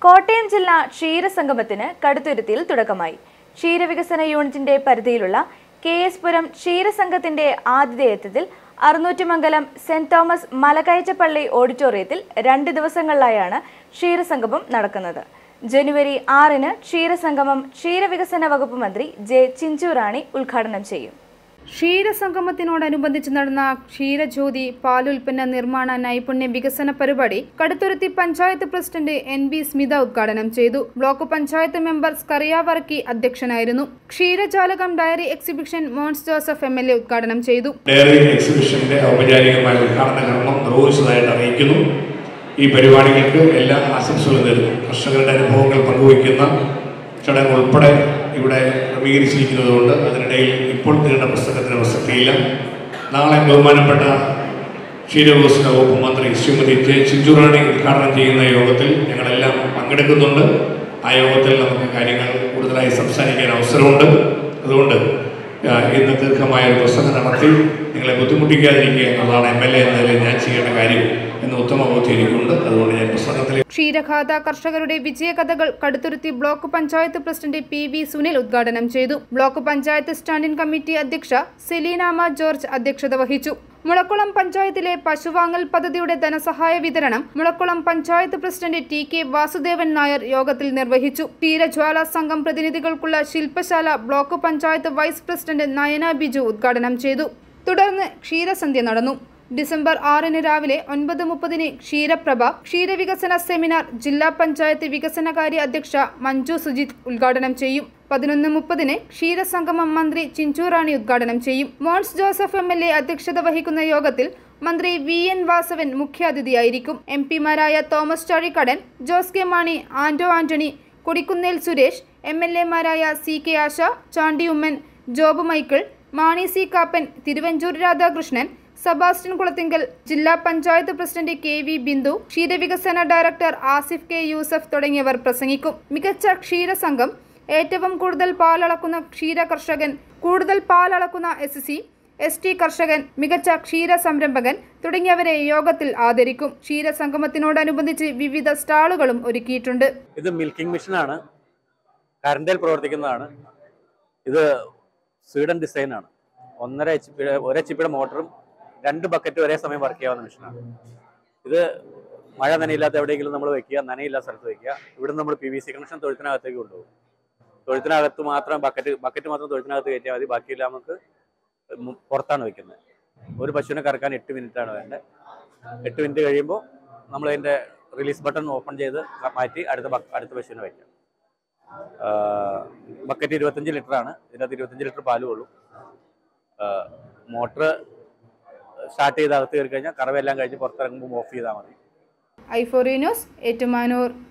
കോട്ടയം ജില്ലാ ക്ഷീരസംഗമത്തിന് കടുത്തുരുത്തിയിൽ തുടക്കമായി. ക്ഷീരവികസന യൂണിറ്റിന്റെ പരിധിയിലുള്ള KS പുരം ക്ഷീരസംഘത്തിന്റെ ആതിഥേയത്വത്തിൽ അറുന്നൂറ്റിമംഗലം സെന്റ് തോമസ് മലകയറ്റപ്പള്ളി ഓഡിറ്റോറിയത്തിൽ 2 ദിവസങ്ങളിലായാണ് ക്ഷീരസംഗമം നടക്കുന്നത്. ജനുവരി 6-ന് ക്ഷീരസംഗമം ക്ഷീരവികസന വകുപ്പ് മന്ത്രി J. ചിഞ്ചുറാണി ഉദ്ഘാടനം ചെയ്യും. ക്ഷീരസംഗമത്തിനോടനുബന്ധിച്ച് നടന്ന ക്ഷീരജ്യോതി പാലുൽപ്പന്ന നിർമ്മാണ നൈപുണ്യ വികസന പരിപാടി കടുത്തുരുത്തി പഞ്ചായത്ത് പ്രസിഡന്റ് NB സ്മിത ഉദ്ഘാടനം ചെയ്തു. ബ്ലോക്ക് പഞ്ചായത്ത് മെമ്പർ സ്കറിയ വർക്കി അധ്യക്ഷനായിരുന്നു. Ksheerajalakam dairy exhibition Mons Joseph MLA ഉദ്ഘാടനം ചെയ്തു. ഡയറി എക്സിബിഷന്റെ ഔപചാരികമായ ഉദ്ഘാടന കർമ്മം നിർവഹിച്ചതായിട്ട് അറിയിക്കുന്നു. ഈ പരിപാടികൾക്ക് എല്ലാ ആശംസകളും നേരുന്നു. കർഷകരുടെ അനുഭവങ്ങൾ പങ്കുവയ്ക്കുന്ന ചടങ്ങ് ഉൾപ്പെടെ ഇവിടെ ക്രമീകരിച്ചിരിക്കുന്നതുകൊണ്ട് അതിനിടയിൽ ഇപ്പോൾ നീണ്ട പുസ്തകത്തിന് പ്രസക്തിയില്ല. നാളെ ബഹുമാനപ്പെട്ട ക്ഷീരവികസന വകുപ്പ് മന്ത്രി ശ്രീമതി J. ചിഞ്ചുറാണി ഉദ്ഘാടനം ചെയ്യുന്ന യോഗത്തിൽ ഞങ്ങളെല്ലാം പങ്കെടുക്കുന്നുണ്ട്. ആ യോഗത്തിൽ നമുക്ക് കാര്യങ്ങൾ കൂടുതലായി സംസാരിക്കാൻ അവസരമുണ്ട്. അതുകൊണ്ട് ഇന്ന് ദീർഘമായ ഒരു പ്രസംഗം നടത്തി നിങ്ങളെ ബുദ്ധിമുട്ടിക്കാതിരിക്കുക എന്നതാണ് MLA എന്നതിൽ ഞാൻ ചെയ്യേണ്ട കാര്യം എന്ന് ഉത്തമ ബോധ്യമുണ്ട്. അതുകൊണ്ട് ഞാൻ പ്രസംഗത്തിൽ ക്ഷീരഖാത കർഷകരുടെ വിജയകഥകൾ Kaduthuruthy block panchayat president PV Sunil ഉദ്ഘാടനം ചെയ്തു. ബ്ലോക്ക് പഞ്ചായത്ത് സ്റ്റാൻഡിംഗ് കമ്മിറ്റി അധ്യക്ഷ സെലീനാമ ജോർജ് അധ്യക്ഷത വഹിച്ചു. മുളക്കുളം പഞ്ചായത്തിലെ പശുവാങ്ങൽ പദ്ധതിയുടെ ധനസഹായ വിതരണം മുളക്കുളം പഞ്ചായത്ത് പ്രസിഡന്റ് TK വാസുദേവൻ നായർ യോഗത്തിൽ നിർവഹിച്ചു. ക്ഷീരജ്വാല സംഘം പ്രതിനിധികൾക്കുള്ള ശില്പശാല block panchayat vice president Nayana Biju ഉദ്ഘാടനം ചെയ്തു. തുടർന്ന് ക്ഷീരസന്ധ്യ നടന്നു. ഡിസംബർ 6-ന് രാവിലെ 9:30-ന് ക്ഷീരപ്രഭ ക്ഷീരവികസന സെമിനാർ ജില്ലാ പഞ്ചായത്ത് വികസനകാര്യ അധ്യക്ഷ മഞ്ജു സുജിത് ഉദ്ഘാടനം ചെയ്യും. 11:30-ന് ക്ഷീരസംഗമം മന്ത്രി ചിഞ്ചുറാണി ഉദ്ഘാടനം ചെയ്യും. മോൻസ് ജോസഫ് MLA അധ്യക്ഷത വഹിക്കുന്ന യോഗത്തിൽ മന്ത്രി VN വാസവൻ മുഖ്യാതിഥിയായിരിക്കും. MP മാരായ Thomas Chazhikadan, Jose K Mani, Anto Antony, Kodikunnil Suresh, MLA മാരായ CK Asha, Chandy Oommen, Job Michael, Mani C. Kappan, Thiruvanchoor Radhakrishnan, Sebastian Kulathinkal, ജില്ലാ പഞ്ചായത്ത് പ്രസിഡന്റ് KV ബിന്ദു, ക്ഷീരവികസന ഡയറക്ടർ ആസിഫ് K. യൂസഫ് തുടങ്ങിയവർ പ്രസംഗിക്കും. മികച്ച ക്ഷീരസംഘം, ഏറ്റവും കൂടുതൽ പാലളക്കുന്ന ക്ഷീര കർഷകൻ, കൂടുതൽ പാലളക്കുന്ന SC, ST കർഷകൻ, മികച്ച ക്ഷീര സംരംഭകൻ തുടങ്ങിയവരെ യോഗത്തിൽ ആദരിക്കും. ക്ഷീരസംഗമത്തിനോടനുബന്ധിച്ച് വിവിധ സ്റ്റാളുകളും ഒരുക്കിയിട്ടുണ്ട്. ഇത് മിൽക്കിംഗ് മെഷീനാണ്, കറണ്ടിൽ പ്രവർത്തിക്കുന്നതാണ്. ഇത് സ്വീഡൻ ഡിസൈനാണ്. 1 HP മോട്ടറും 2 ബക്കറ്റ് ഒരേ സമയം വർക്ക് ചെയ്യാവുന്ന മെഷീനാണ്. ഇത് മഴ നനയില്ലാത്ത എവിടെയെങ്കിലും നമ്മൾ വെക്കുക, നനയില്ലാത്ത സ്ഥലത്ത് വെക്കുക. ഇവിടെ നമ്മൾ PVC കണക്ഷൻ തൊഴുത്തിനകത്തേക്ക് കൊണ്ടുപോകും. തൊഴുത്തിനകത്ത് മാത്രം ബക്കറ്റ് മാത്രം തൊഴുത്തിനകത്ത് കയറ്റിയാൽ മതി. ബാക്കിയെല്ലാം നമുക്ക് പുറത്താണ് വെക്കുന്നത്. ഒരു പശുവിനെ കറക്കാൻ 8 മിനിറ്റാണ് വേണ്ടത്. 8 മിനിറ്റ് കഴിയുമ്പോൾ നമ്മൾ അതിൻ്റെ റിലീസ് ബട്ടൺ ഓപ്പൺ ചെയ്ത് മാറ്റി അടുത്ത പശുവിനെ വയ്ക്കാം. ബക്കറ്റ് 25 ലിറ്ററാണ്. ഇതിനകത്ത് 25 ലിറ്റർ പാല് കൊള്ളും. മോട്ടർ സ്റ്റാർട്ട് ചെയ്ത് അകത്ത് കയറി കഴിഞ്ഞാൽ കറവെല്ലാം കഴിഞ്ഞ് പുറത്തിറങ്ങുമ്പോൾ ഓഫ് ചെയ്താൽ മതി. i4 news, Ettumanoor.